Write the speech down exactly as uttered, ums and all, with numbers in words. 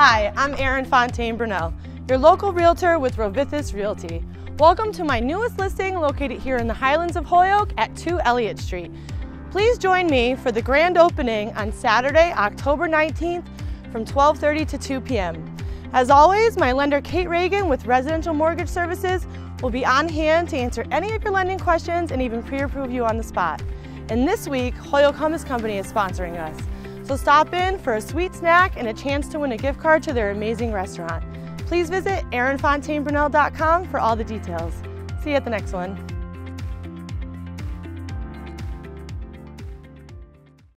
Hi, I'm Erin Fontaine Brunel, your local realtor with Rovithis Realty. Welcome to my newest listing located here in the Highlands of Holyoke at two Elliott Street. Please join me for the grand opening on Saturday, October nineteenth from twelve thirty to two p m As always, my lender Kate Reagan with Residential Mortgage Services will be on hand to answer any of your lending questions and even pre-approve you on the spot. And this week, Holyoke Hummus Company is sponsoring us. So stop in for a sweet snack and a chance to win a gift card to their amazing restaurant. Please visit erin fontaine brunel dot com for all the details. See you at the next one.